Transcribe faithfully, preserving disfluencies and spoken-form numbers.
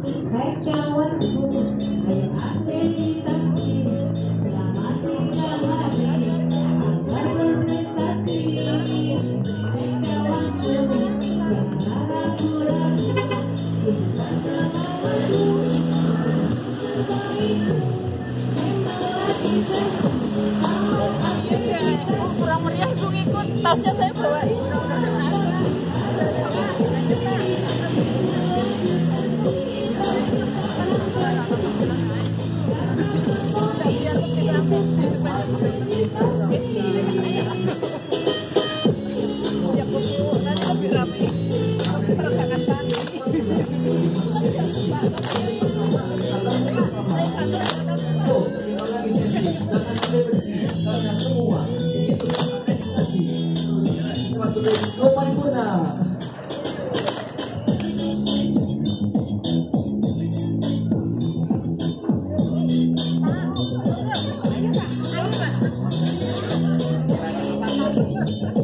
Hai kawanku, ayo akreditasi, selamat tinggal hari, agar berprestasi. Hai kawanku, jangan ragu-ragu, tunjukkan semangatmu, terbaikmu. Memanglah esensi awal akreditasi. Kurang meriah ibu ngikut, tasnya saya bawain. Karena semua ini sudah akreditasi. Cepat beri oh paripurna. Ayo, Pak.